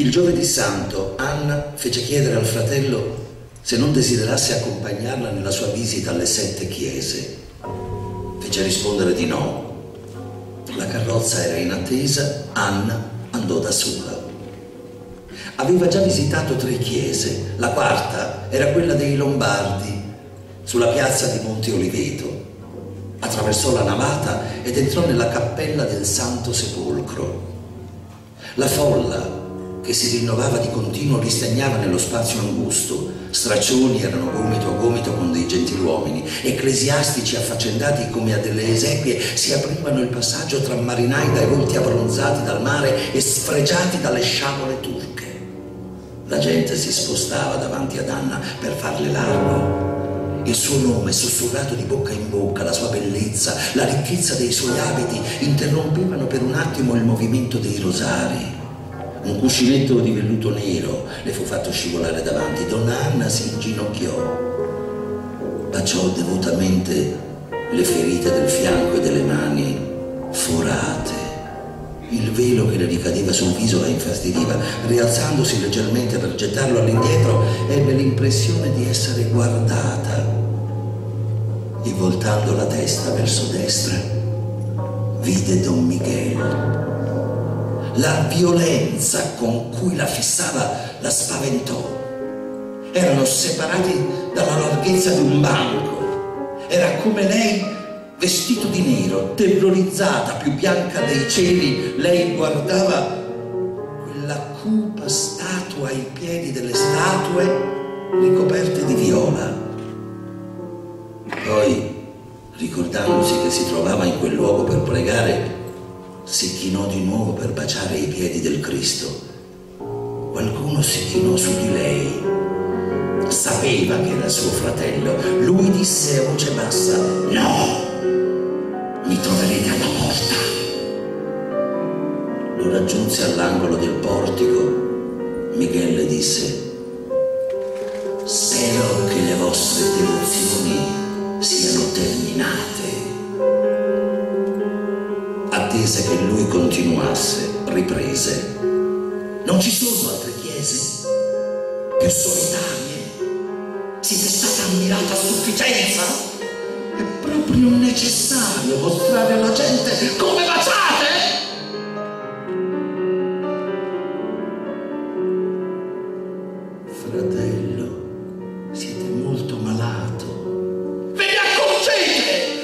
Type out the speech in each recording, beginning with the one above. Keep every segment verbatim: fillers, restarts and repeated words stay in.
Il giovedì santo Anna fece chiedere al fratello se non desiderasse accompagnarla nella sua visita alle sette chiese. Fece rispondere di no. La carrozza era in attesa, Anna andò da sola. Aveva già visitato tre chiese, la quarta era quella dei Lombardi, sulla piazza di Monte Oliveto. Attraversò la navata ed entrò nella cappella del Santo Sepolcro. La folla, che si rinnovava di continuo, ristagnava nello spazio angusto. Straccioni erano gomito a gomito con dei gentiluomini, ecclesiastici affaccendati come a delle esequie si aprivano il passaggio tra marinai dai volti abbronzati dal mare e sfregiati dalle sciabole turche. La gente si spostava davanti ad Anna per farle largo. Il suo nome, sussurrato di bocca in bocca, la sua bellezza, la ricchezza dei suoi abiti interrompevano per un attimo il movimento dei rosari. Un cuscinetto di velluto nero le fu fatto scivolare davanti. Donna Anna si inginocchiò, baciò devotamente le ferite del fianco e delle mani forate. Il velo che le ricadeva sul viso la infastidiva. Rialzandosi leggermente per gettarlo all'indietro, ebbe l'impressione di essere guardata e, voltando la testa verso destra, vide Don Miguel. La violenza con cui la fissava la spaventò. Erano separati dalla larghezza di un banco. Era come lei vestito di nero, terrorizzata, più bianca dei cieli. Lei guardava quella cupa statua ai piedi delle statue ricoperte di viola. Poi, ricordandosi che si trovava in quel luogo per pregare, si chinò di nuovo per baciare i piedi del Cristo. Qualcuno si chinò su di lei. Sapeva che era suo fratello. Lui disse a voce bassa: no, mi troverete alla porta. Lo raggiunse all'angolo del portico. Miguel le disse: spero che le vostre devozioni siano terminate. Attese che lui continuasse, riprese: non ci sono altre chiese più solitarie? Siete stata ammirata a sufficienza? È proprio necessario mostrare alla gente come baciate? Fratello, siete molto malato. Ve ne accorgete?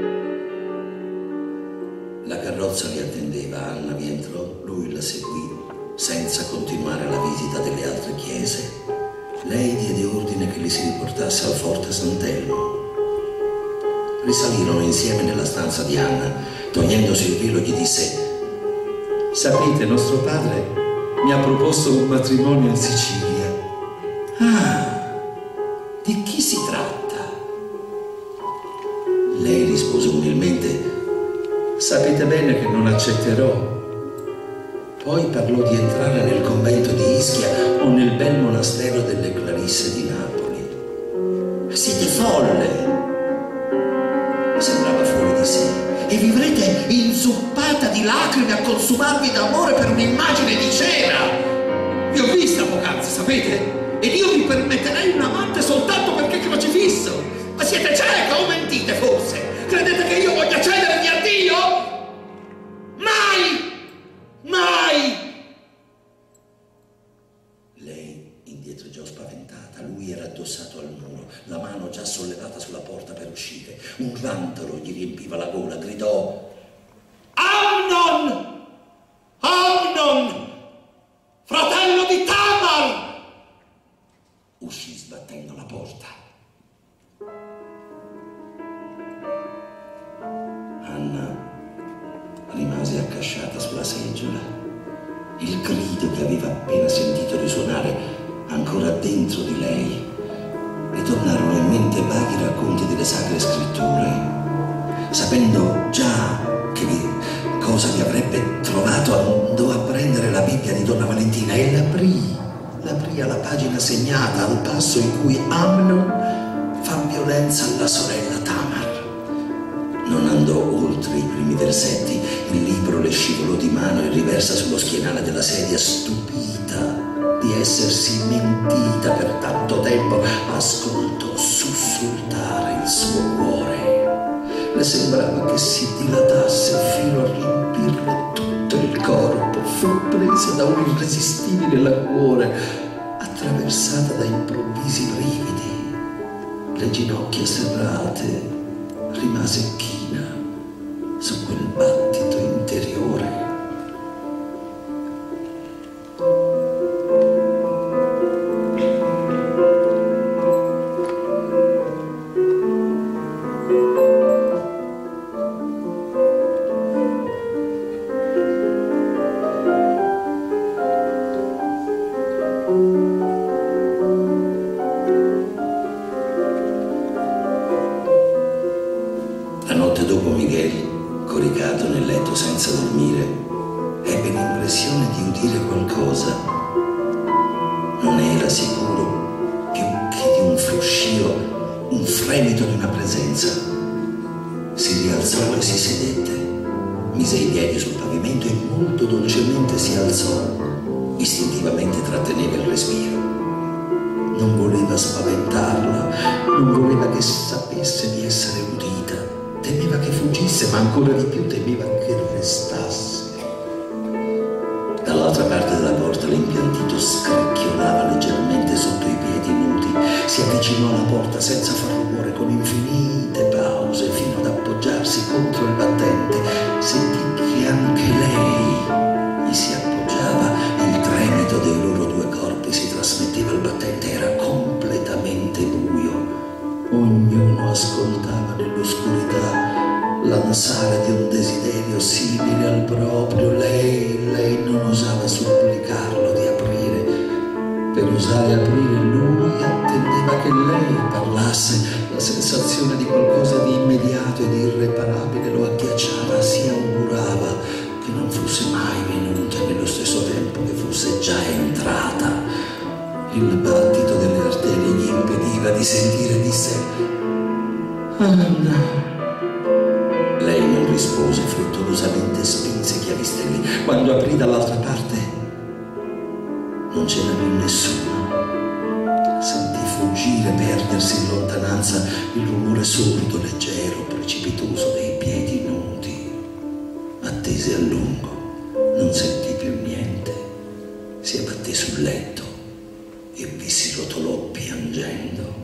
La carrozza li attendeva. Anna vi entrò, lui la seguì, senza continuare la visita delle altre chiese. Lei diede ordine che li si riportasse al forte Sant'Elmo. Risalirono insieme nella stanza di Anna. Togliendosi il velo gli disse: sapete, nostro padre mi ha proposto un matrimonio in Sicilia. Ah, di chi si tratta? Lei rispose umilmente: sapete bene che non accetterò. Poi parlò di entrare nel convento di Ischia o nel bel monastero delle Clarisse di Napoli. Siete folle! Sembrava fuori di sé. E vivrete inzuppata di lacrime a consumarvi d'amore per un'immagine di cera. Vi ho vista poc'anzi, sapete? Ed io vi permetterei un amante soltanto perché crocifisso. Ma siete cieca o mentite forse? Credete che io voglia cedervi a Dio? Mai! Mai! Lei indietreggiò spaventata. Lui era addossato al muro, la mano già sollevata sulla porta per uscire. Un rantolo gli riempiva la gola. Gridò: Amnon! Amnon! Fratello di Tamar! Uscì sbattendo la porta. Anna rimase accasciata sulla seggiola. Il grido che aveva appena sentito risuonare ancora dentro di lei. Le tornarono in mente vaghi racconti delle sacre scritture. Sapendo già che vi, cosa vi avrebbe trovato, andò a prendere la Bibbia di Donna Valentina e l'aprì. L'aprì alla pagina segnata, al passo in cui Amnon fa violenza alla sorella Tamar. Non andò oltre i primi versetti. Il libro le scivolò di mano e riversa sullo schienale della sedia, stupita di essersi mentita per tanto tempo, ascoltò sussultare il suo cuore. Le sembrava che si dilatasse fino a riempirle tutto il corpo. Fu presa da un irresistibile languore, attraversata da improvvisi brividi. Le ginocchia serrate, rimase china su quel battito interiore. La notte dopo Miguel, coricato nel letto senza dormire, ebbe l'impressione di udire qualcosa. Non era sicuro più che di un fruscio, un fremito di una presenza. Si rialzò e si sedette, mise i piedi sul pavimento e molto dolcemente si alzò. Istintivamente tratteneva il respiro. Non voleva spaventarla, non voleva che sapesse di essere udita. Temeva che fuggisse, ma ancora di più temeva che restasse. Dall'altra parte della porta l'impiantito scricchiolava leggermente sotto i piedi nudi. Si avvicinò alla porta senza far rumore, con infinite pause, fino ad appoggiarsi contro il battente. Sentì che anche lei gli si appoggiava. Il tremito dei loro due corpi si trasmetteva al battente. Era completamente buio. Ognuno ascoltava nell'oscurità l'ansare di un desiderio simile al proprio. Lei, lei non osava supplicarlo di aprire. Per osare aprire lui attendeva che lei parlasse. La sensazione di qualcosa di immediato e di irreparabile lo agghiacciava. Si augurava che non fosse mai venuta e nello stesso tempo che fosse già entrata. Il battito delle arterie gli impediva di sentire di sé. Anna. Lei non rispose, frettolosamente spinse i chiavistelli. Quando aprì dall'altra parte non c'era più nessuno. Sentì fuggire, perdersi in lontananza il rumore sordo, leggero, precipitoso dei piedi nudi. Attese a lungo, non sentì più niente. Si abbatté sul letto e vi si rotolò piangendo.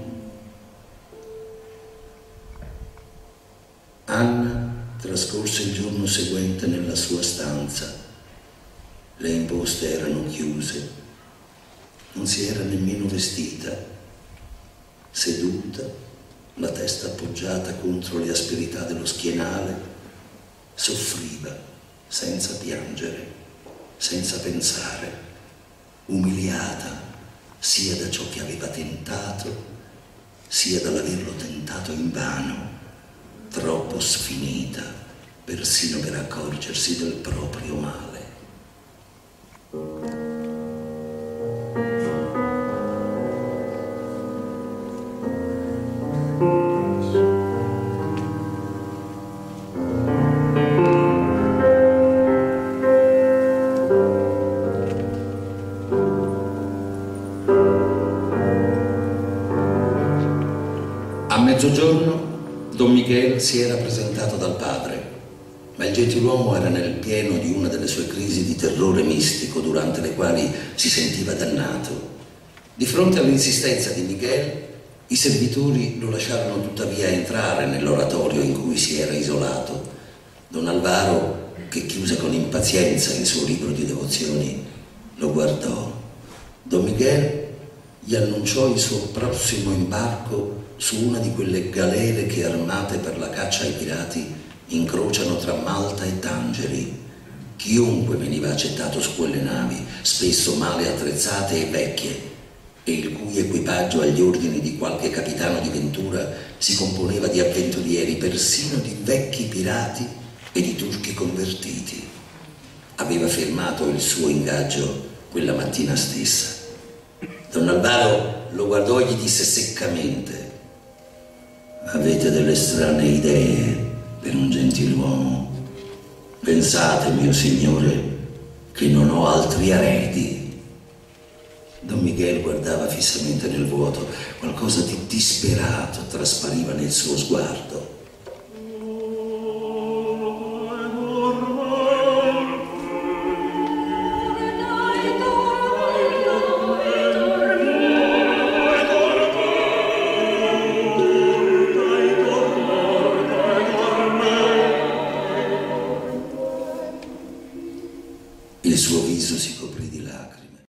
Anna trascorse il giorno seguente nella sua stanza. Le imposte erano chiuse, non si era nemmeno vestita. Seduta, la testa appoggiata contro le asperità dello schienale, soffriva senza piangere, senza pensare, umiliata sia da ciò che aveva tentato, sia dall'averlo tentato invano, troppo sfinita persino per accorgersi del proprio male. A mezzogiorno Don Miguel si era presentato dal padre, ma il gentiluomo era nel pieno di una delle sue crisi di terrore mistico durante le quali si sentiva dannato. Di fronte all'insistenza di Miguel, i servitori lo lasciarono tuttavia entrare nell'oratorio in cui si era isolato. Don Alvaro, che chiuse con impazienza il suo libro di devozioni, lo guardò. Don Miguel gli annunciò il suo prossimo imbarco su una di quelle galere che, armate per la caccia ai pirati, incrociano tra Malta e Tangeri. Chiunque veniva accettato su quelle navi, spesso male attrezzate e vecchie, e il cui equipaggio agli ordini di qualche capitano di ventura si componeva di avventurieri, persino di vecchi pirati e di turchi convertiti. Aveva firmato il suo ingaggio quella mattina stessa. Don Alvaro lo guardò e gli disse seccamente: avete delle strane idee per un gentiluomo. Pensate, mio signore, che non ho altri eredi. Don Miguel guardava fissamente nel vuoto. Qualcosa di disperato traspariva nel suo sguardo.